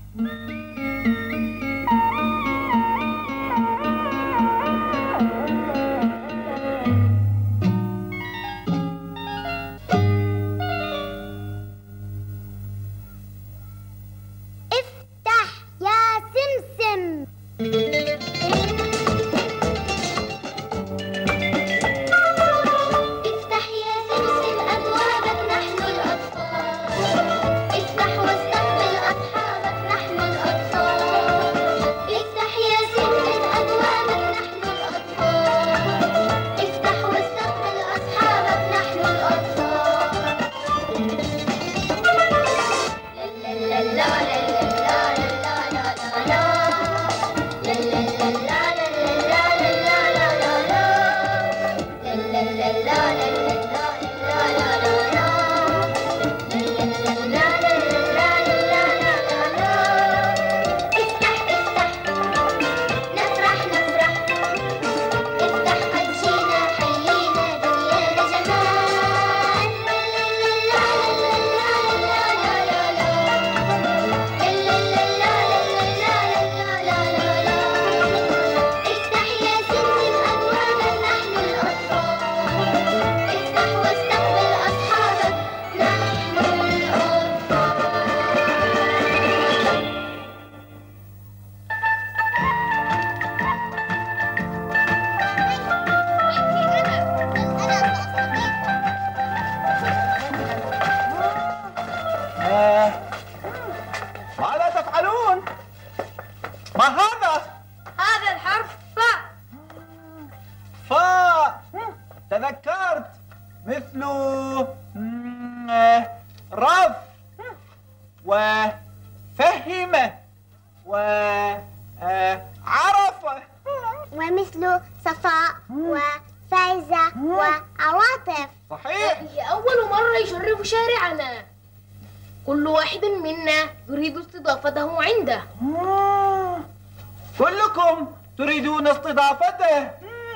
كلكم تريدون استضافته.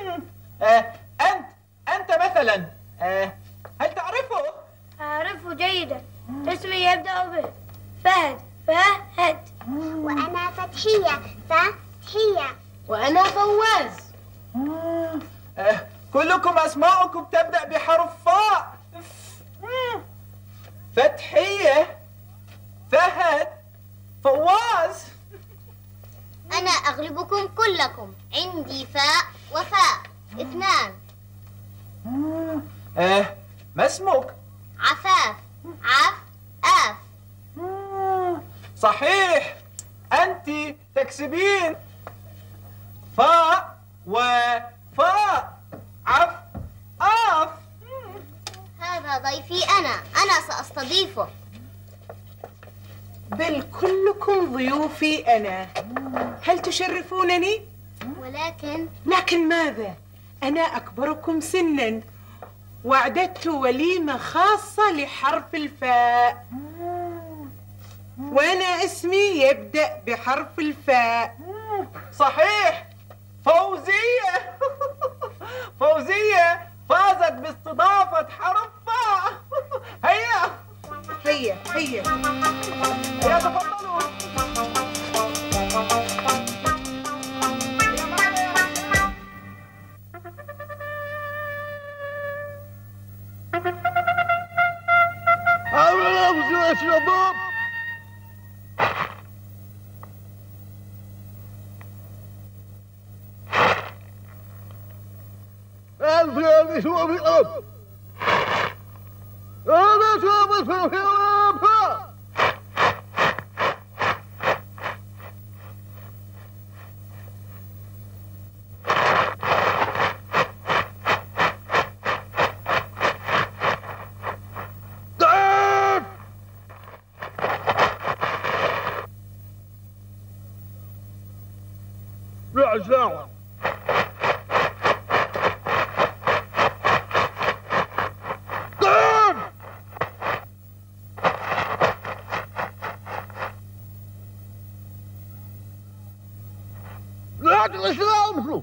أنت مثلا هل تعرفه؟ أعرفه جيدا، اسمي يبدأ به فهد. فهد. وأنا فتحية. فتحية. وأنا فواز. كلكم أسماءكم تبدأ بحرف فاء. فتحية، فهد، فواز. أنا أغلبكم كلكم، عندي فاء وفاء 2. ما اسمك؟ عفاف. عف آف. صحيح، أنت تكسبين. فاء وفاء، عف آف. هذا ضيفي أنا سأستضيفه. بل كلكم ضيوفي أنا. هل تشرفونني؟ لكن ماذا؟ أنا أكبركم سنا، وأعددت وليمة خاصة لحرف الفاء، وأنا اسمي يبدأ بحرف الفاء. صحيح، فوزية. فوزية فازت باستضافة حرف فاء. هيا هيا هيا يا تفضلوا. يا شباب، أنا شو بالأرض، أنا شو بالأرض. رجعوا لا تغشوا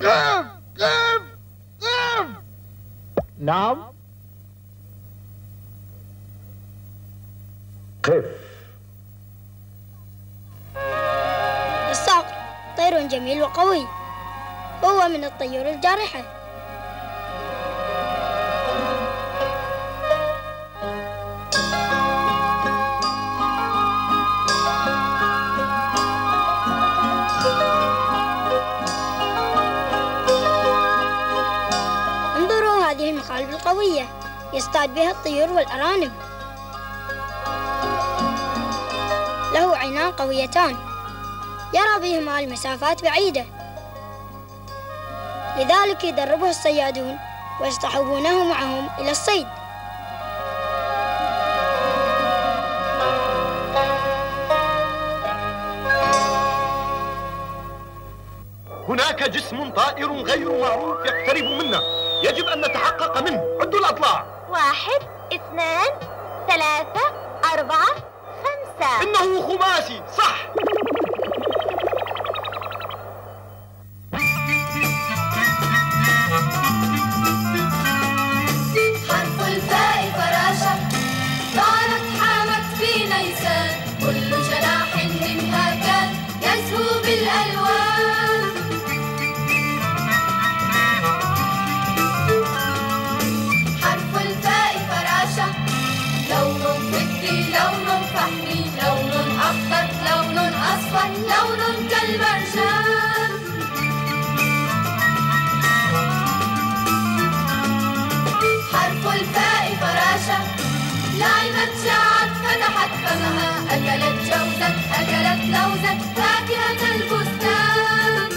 قف قف قف. نعم. قف. الصقر طير جميل وقوي، هو من الطيور الجارحة. انظروا هذه المخالب القوية، يصطاد بها الطيور والأرانب. له عينان قويتان يرى بهما المسافات بعيدة، لذلك يدربه الصيادون ويصطحبونه معهم إلى الصيد. هناك جسم طائر غير معروف يقترب منا، يجب أن نتحقق منه. عدوا الأضلاع. 1 2 3 4 5. إنه خماسي، صح. حرف الفاء فراشة، طارت حامت في نيسان، كل جناح منها كان يزهو بالألوان. حرف الفاء فراشة، لون فكري، لون فحمي، لون أخضر، لون أصفر، لون كالمرجان. حرف الفاء فراشة، لعبت شاعت فتحت فمها، أكلت جوزا أكلت لوزا، فاكهة البستان.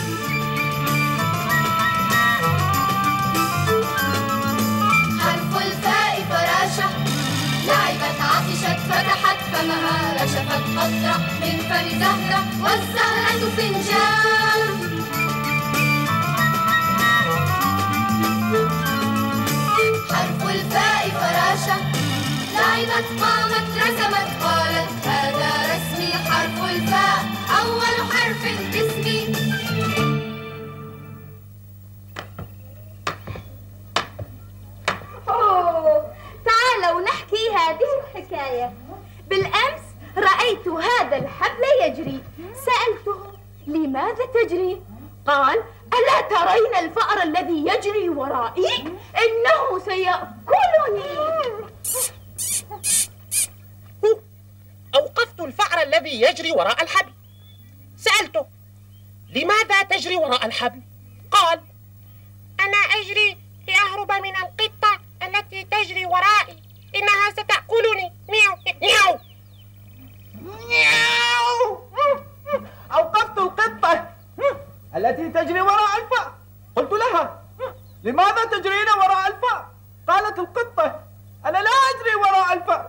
حرف الفاء فراشة، لعبت عطشت فتحت فمها، رشفت قطرة من فم زهرة، والزهرة فنجان. حرف الفاء فراشة، لعبت قامت رسمت، قالت هذا رسمي، حرف الفاء أول حرف باسمي. تعالوا نحكي هذه الحكاية. بالأمس رأيت هذا الحبل يجري، سألته لماذا تجري؟ قال ألا ترين الفأر الذي يجري ورائي؟ إنه سيأكلني. أوقفت الفأر الذي يجري وراء الحبل، سألته لماذا تجري وراء الحبل؟ قال أنا أجري لأهرب من القطة التي تجري ورائي، إنها ستأكلني. مياو مياو مياو. أوقفت القطة التي تجري وراء الفأر، قلت لها لماذا تجرين وراء الفأر؟ قالت القطة أنا لا أجري وراء الفأر،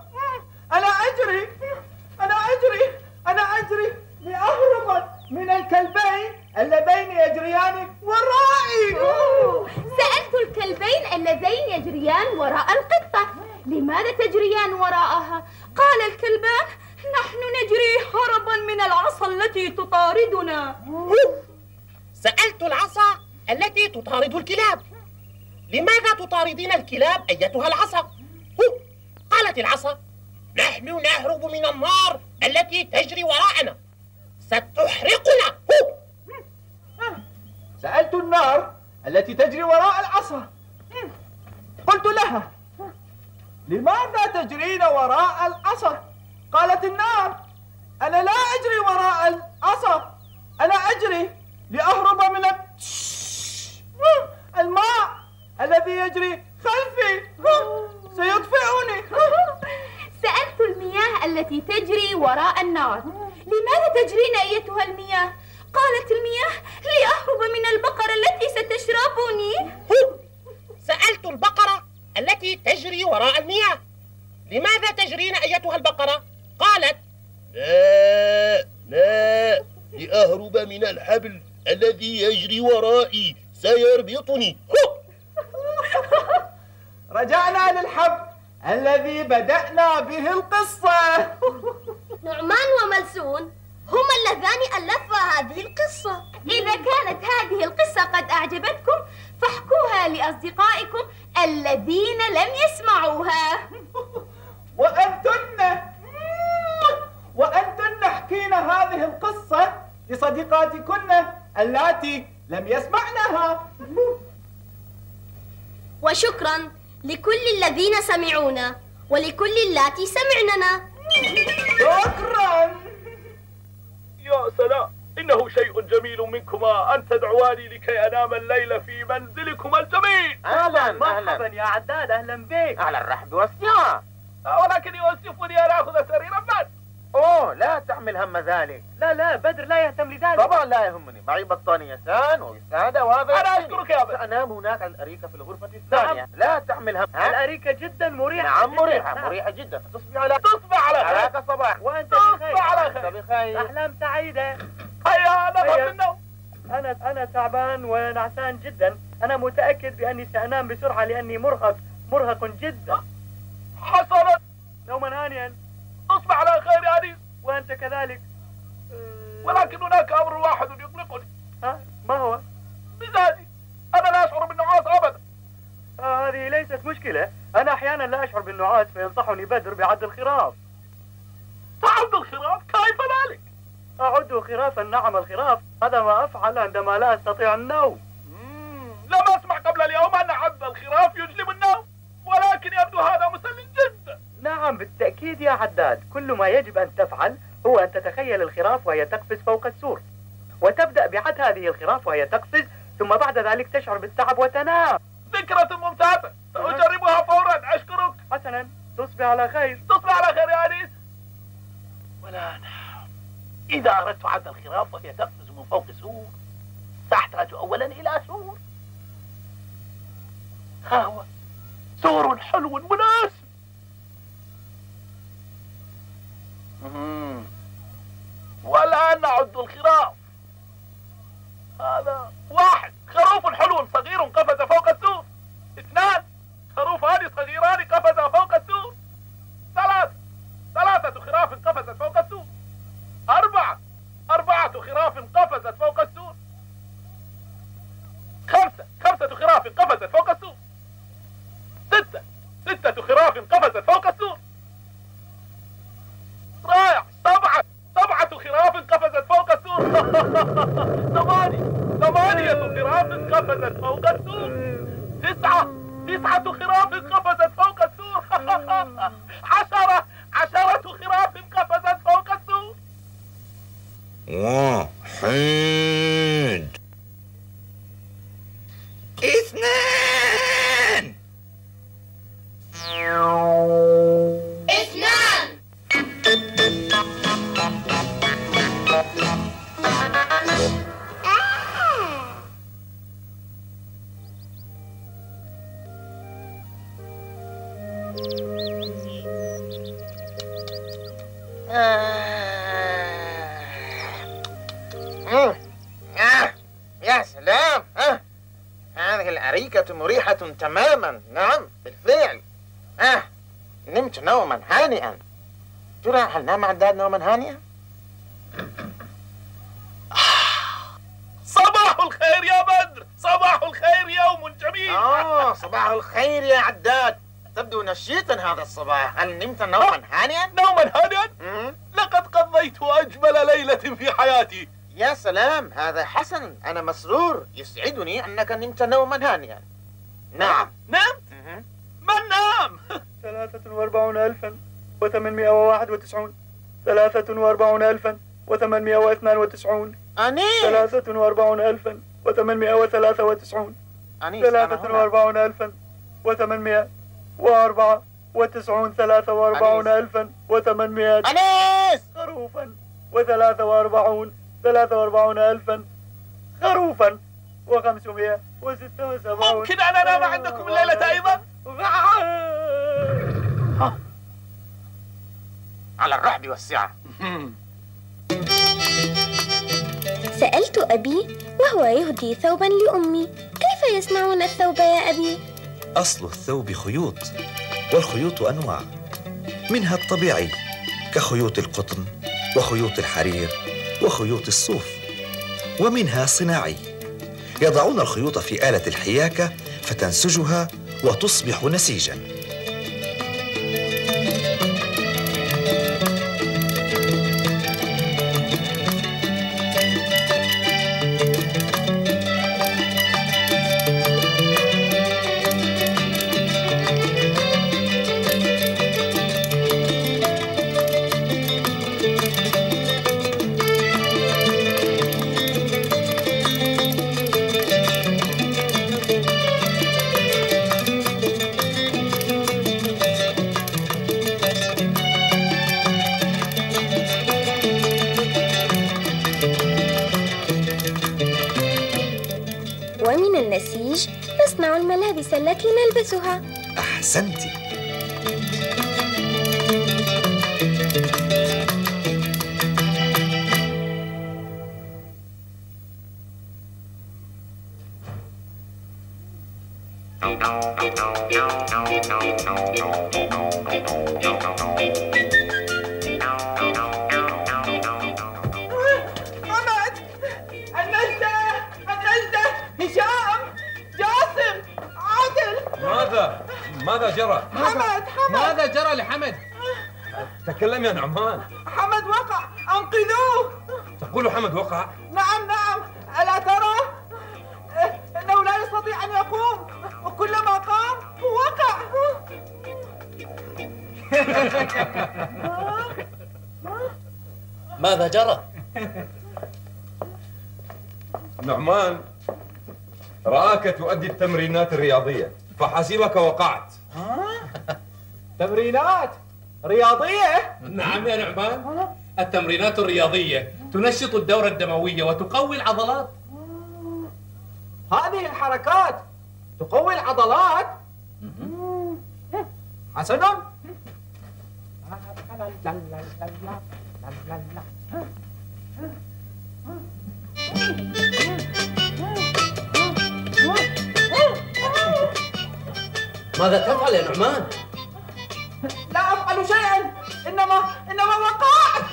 أنا أجري لأهرب من الكلبين اللذين يجريان ورائي. سألت الكلبين اللذين يجريان وراء القطة لماذا تجريان وراءها؟ قال الكلبان نحن نجري هربا من العصا التي تطاردنا. سألت العصا التي تطارد الكلاب لماذا تطاردين الكلاب أيتها العصا؟ قالت العصا نحن نهرب من النار التي تجري وراءنا، ستحرقنا. سألت النار التي تجري وراء العصا، قلت لها لماذا تجرين وراء العصا؟ قالت النار أنا لا أجري وراء العصا، أنا أجري لأهرب من الماء الذي يجري خلفي، سيطفئني. سألت المياه التي تجري وراء النار لماذا تجرين أيتها المياه؟ قالت المياه لأهرب من البقرة التي ستشربني. سألت البقرة التي تجري وراء المياه لماذا تجرين أيتها البقرة؟ قالت لا لأهرب من الحبل الذي يجري ورائي، سيربطني. رجعنا للحبل الذي بدأنا به القصة. نعمان وملسون هما اللذان ألفا هذه القصة. إذا كانت هذه القصة قد أعجبتكم فاحكوها لأصدقائكم الذين لم يسمعوها. وأنتن احكين هذه القصة لصديقاتكن اللاتي لم يسمعنها. وشكرا لكل الذين سمعونا ولكل اللاتي سمعننا. شكرا. يا سلام، إنه شيء جميل منكما أن تدعواني لكي أنام الليلة في منزلكما الجميل. أهلا مرحبا يا عداد، أهلا بك. على الرحب والسعة. ولكن يؤسفني أن آخذ سريرا بدر. أوه، لا تحمل هم ذلك. لا بدر لا يهتم لذلك. طبعا لا يهمني، معي بطانيتان ووسادة وهذا. أنا أشكرك يا بدر. سأنام هناك على الأريكة في الغرفة الثانية. نعم. لا تحمل هم. الأريكة جدا مريحة. نعم مريحة جدا. تصبح على خير. صباح. وأنت بخير. على أنت بخير. أحلام سعيدة. هيا نظر من النوم. أنا تعبان ونعسان جدا. أنا متأكد بأني سأنام بسرعة لأني مرهق جدا. حسنا، نوما هانيا. تصبح على خير يا أنيس. وأنت كذلك. ولكن هناك أمر واحد يقلقني. ما هو؟ مزاجي، أنا لا أشعر بالنعاس أبدا. هذه ليست مشكلة. أنا أحيانا لا أشعر بالنعاس فينصحني بدر بعد الخراف. تعد الخراف؟ كيف ذلك؟ أعد خرافا. نعم الخراف، هذا ما أفعل عندما لا أستطيع النوم. لم أسمع قبل اليوم أن عد الخراف يجلب النوم، ولكن يبدو هذا مسلي جدا. نعم بالتأكيد يا عداد، كل ما يجب أن تفعل هو أن تتخيل الخراف وهي تقفز فوق السور، وتبدأ بعد هذه الخراف وهي تقفز، ثم بعد ذلك تشعر بالتعب وتنام. فكرة ممتازة، سأجربها فورا. أشكرك. حسنا، تصبح على خير. تصبح على خير يا أنيس. والآن إذا أردت عد الخراف وهي تقفز من فوق سور، سأحتاج أولا إلى سور. ها هو سور حلو مناسب. والآن نعد الخراف. هذا 1 خروف حلو صغير قفز فوق السور. 2 خروفان صغيران قفزا فوق السور. 3 خراف قفزت فوق السور. 4 خراف قفزت فوق السور. 5 خراف قفزت فوق السور. 6 خراف قفزت فوق السور. رائع. 7 خراف قفزت فوق السور. 8 خراف قفزت فوق السور. 9 خراف قفزت فوق السور. 10 خراف قفزت فوق السور. 1 2 يا سلام. هذه الأريكة مريحة تماما. نعم بالفعل. نمت نوما هانئا. ترى هل نام عداد نوما هانئا؟ صباح الخير يا بدر. صباح الخير، يوم جميل. صباح الخير يا عداد. تبدو نشيطا هذا الصباح. هل نمت نوما هانئا؟ نوما هانئا؟ لقد قضيت أجمل ليلة في حياتي. يا سلام، هذا حسن. أنا مسرور، يسعدني أنك نمت نوما هانئا. نعم. نمت؟ من نام؟ 43,891 43,892 أنيس. 43,893 أنيس 43,894 43,800 أنيس خروفا و43,000 خروفا و576. ممكن أن أنام عندكم الليلة أيضا؟ على الرحب والسعة. سألت أبي وهو يهدي ثوبا لأمي: كيف يصنعون الثوب يا أبي؟ أصل الثوب خيوط، والخيوط أنواع، منها الطبيعي كخيوط القطن وخيوط الحرير وخيوط الصوف، ومنها صناعي. يضعون الخيوط في آلة الحياكة فتنسجها وتصبح نسيجاً. ومن النسيج نصنع الملابس التي نلبسها. أحسنت. ماذا جرى؟ حمد ماذا جرى لحمد؟ تكلم يا نعمان. حمد وقع، أنقذوه. تقول حمد وقع؟ نعم، ألا ترى؟ إنه لا يستطيع أن يقوم، وكلما قام وقع. ماذا جرى؟ نعمان رآك تؤدي التمرينات الرياضية فحسبك وقعت. تمرينات رياضية؟ نعم يا نعمان، التمرينات الرياضية تنشط الدورة الدموية وتقوي العضلات. هذه الحركات تقوي العضلات؟ حسن. ماذا تفعل يا نعمان؟ لا أفعل شيئا، إنما وقعت.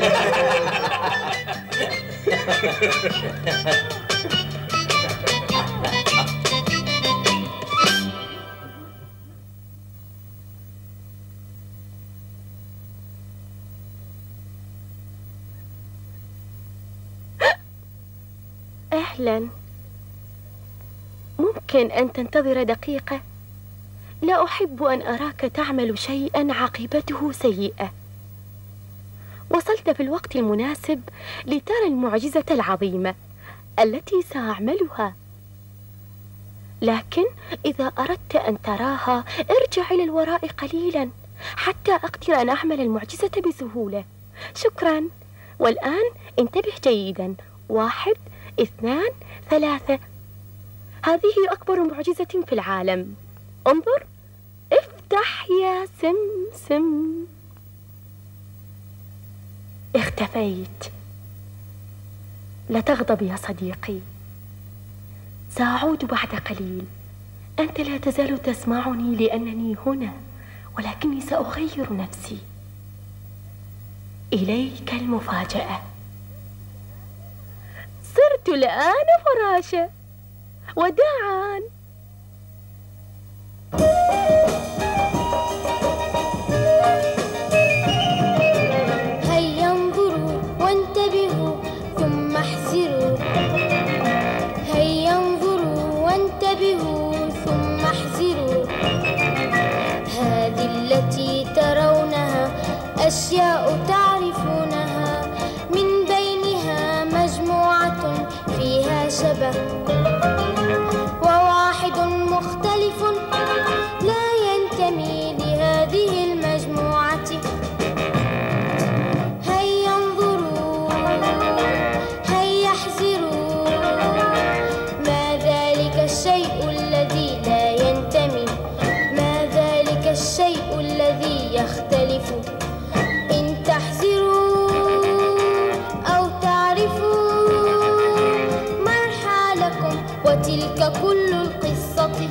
أهلا، ممكن أن تنتظر دقيقة؟ لا أحب أن أراك تعمل شيئا عاقبته سيئة. وصلت في الوقت المناسب لترى المعجزة العظيمة التي سأعملها، لكن إذا أردت أن تراها ارجع إلى الوراء قليلا حتى أقدر أن أعمل المعجزة بسهولة. شكرا. والآن انتبه جيدا. 1 2 3. هذه أكبر معجزة في العالم. انظر، افتح يا سمسم. اختفيت. لا تغضب يا صديقي، سأعود بعد قليل. أنت لا تزال تسمعني لأنني هنا، ولكني سأغير نفسي. إليك المفاجأة. صرت الآن فراشة. وداعاً. هيا انظروا وانتبهوا ثم احذروا. هيا انظروا وانتبهوا ثم احذروا. هذه التي ترونها أشياء تعرفونها، من بينها مجموعة فيها شبه وواحد مختلف لا ينتمي لهذه المجموعة. هيا انظروا، هيا احذروا. ما ذلك الشيء الذي لا ينتمي؟ ما ذلك الشيء الذي يختلف؟ إن تحذروا أو تعرفوا مرحى لكم، وتلك كل القصة.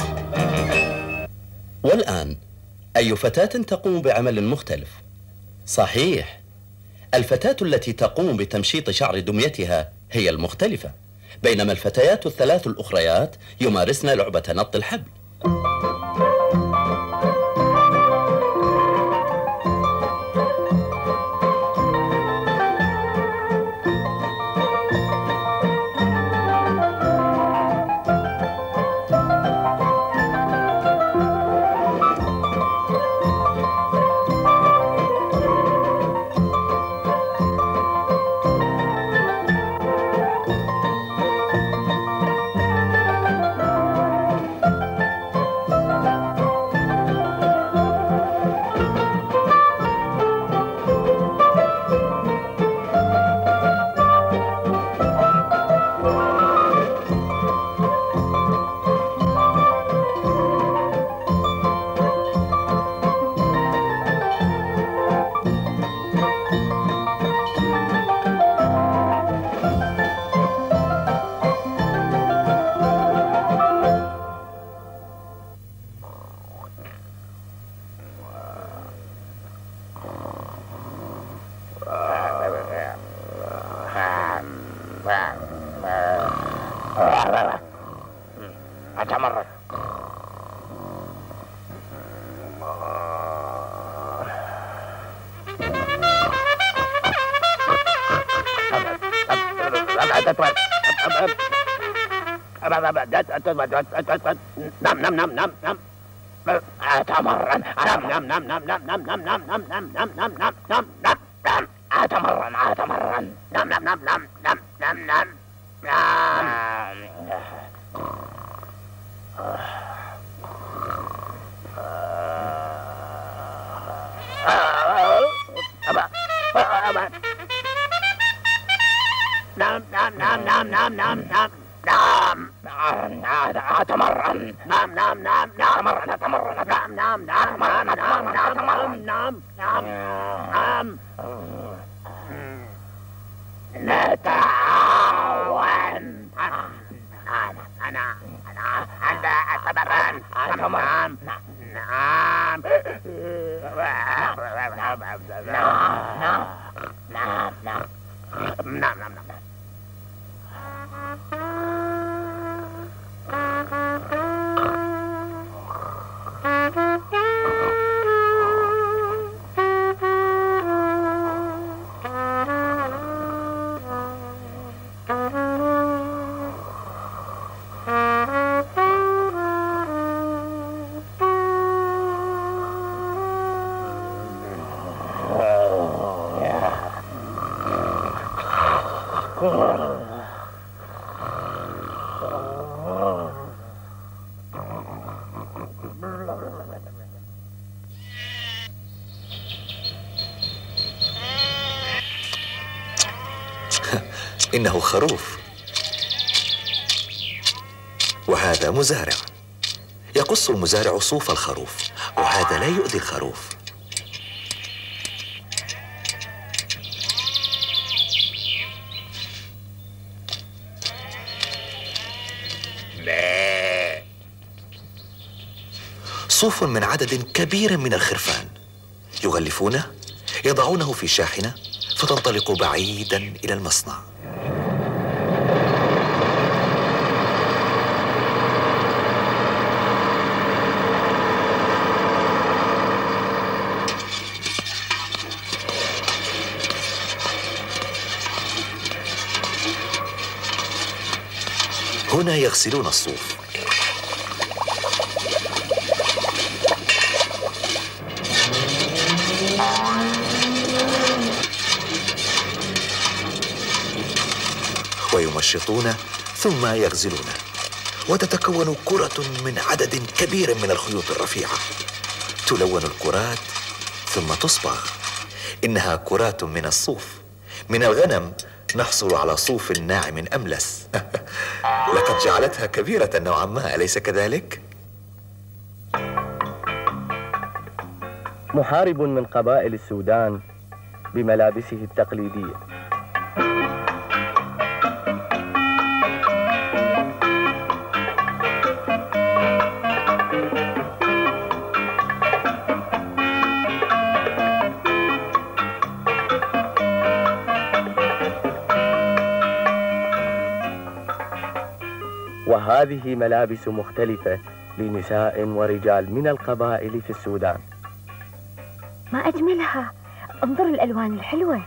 والآن أي فتاة تقوم بعمل مختلف؟ صحيح، الفتاة التي تقوم بتمشيط شعر دميتها هي المختلفة، بينما الفتيات الثلاث الأخريات يمارسن لعبة نط الحبل. أتمرن. نم نم نم نم نم أتمرن. نم نم نم نم نم نم نم نم نم نم نم نم نم نم نم نم أتمرن أتمرن. نم نم نم نم نم نم نم نم. نام نام نام نام نام نام نام نام أتمرن. نام نام نام نام أتمرن. نام نام نام نام أتمرن. نام نام نام نتعاون. أنا أتمرن. أتمرن. نعم نعم نعم نعم نعم نعم. إنه خروف، وهذا مزارع. يقص المزارع صوف الخروف، وهذا لا يؤذي الخروف. صوف من عدد كبير من الخرفان، يغلفونه، يضعونه في شاحنة فتنطلق بعيدا إلى المصنع. هنا يغسلون الصوف. ويمشطونه ثم يغزلونه، وتتكون كرة من عدد كبير من الخيوط الرفيعة. تلون الكرات ثم تصبغ. إنها كرات من الصوف. من الغنم نحصل على صوف ناعم أملس. لقد جعلتها كبيرة نوعا ما، أليس كذلك؟ محارب من قبائل السودان بملابسه التقليدية. وهذه ملابس مختلفة لنساء ورجال من القبائل في السودان. ما أجملها، انظر الألوان الحلوة.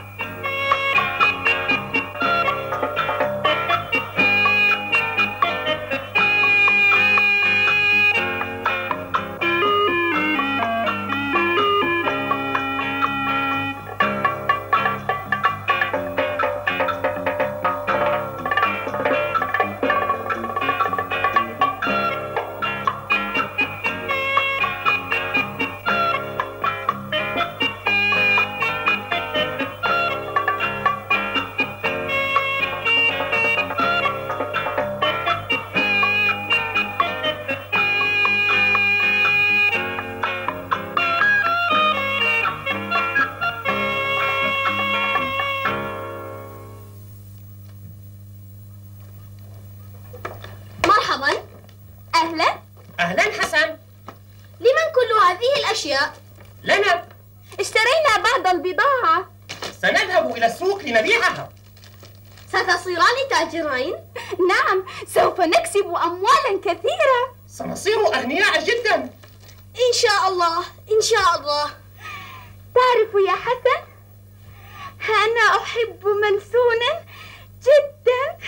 لنا. اشترينا بعض البضاعة. سنذهب إلى السوق لنبيعها. ستصيران تاجرين؟ نعم، سوف نكسب أموالا كثيرة. سنصير أغنياء جدا إن شاء الله، إن شاء الله. تعرف يا حسن، أنا أحب منسونا جدا.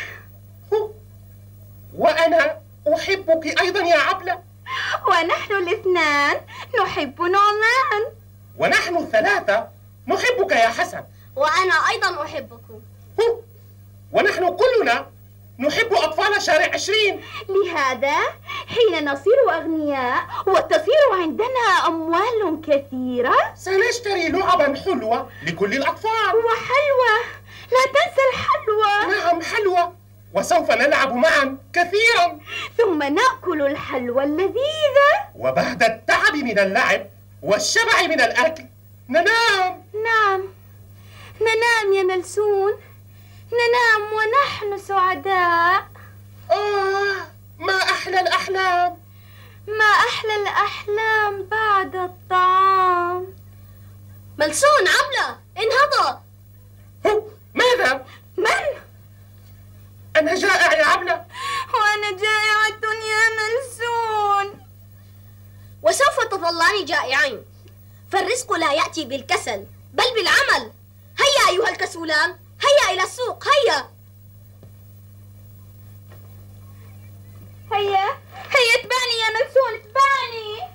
وأنا أحبك أيضا يا عبلة. ونحن الاثنان نحب نعمان. ونحن الثلاثة نحبك يا حسن. وأنا أيضا أحبكم. ونحن كلنا نحب أطفال شارع 20. لهذا حين نصير أغنياء وتصير عندنا أموال كثيرة سنشتري لعبا حلوة لكل الأطفال. وحلوى، لا تنسى الحلوى. نعم حلوة، وسوف نلعب معا كثيرا. ثم نأكل الحلوى اللذيذة. وبعد التعب من اللعب والشبع من الأكل ننام. نعم، ننام يا ملسون، ننام ونحن سعداء. ما أحلى الأحلام. ما أحلى الأحلام بعد الطعام. ملسون، عبلة، انهض. ماذا؟ من؟ أنا جائع يا عبلة. وأنا جائعة يا ملسون. وسوف تظلان جائعين، فالرزق لا يأتي بالكسل بل بالعمل. هيا أيها الكسولان، هيا إلى السوق، هيا. هيا هيا اتبعني يا ملسون، اتبعني.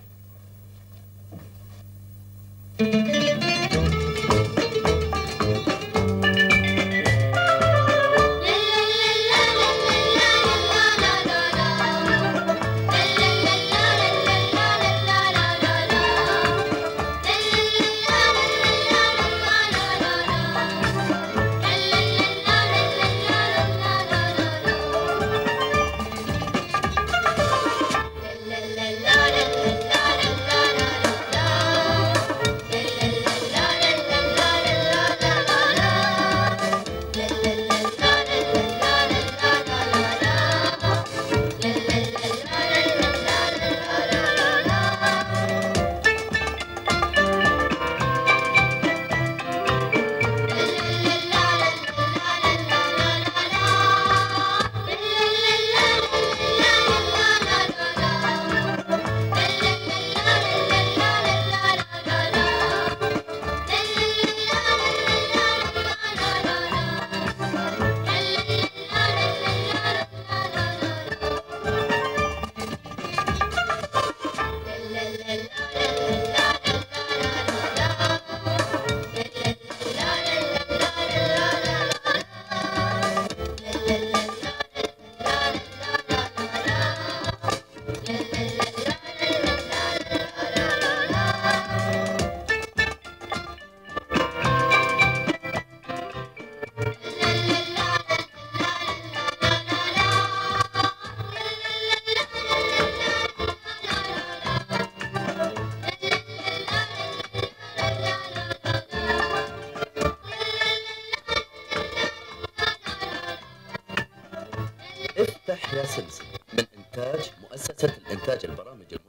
افتح يا سمسم من إنتاج مؤسسة الإنتاج البرامج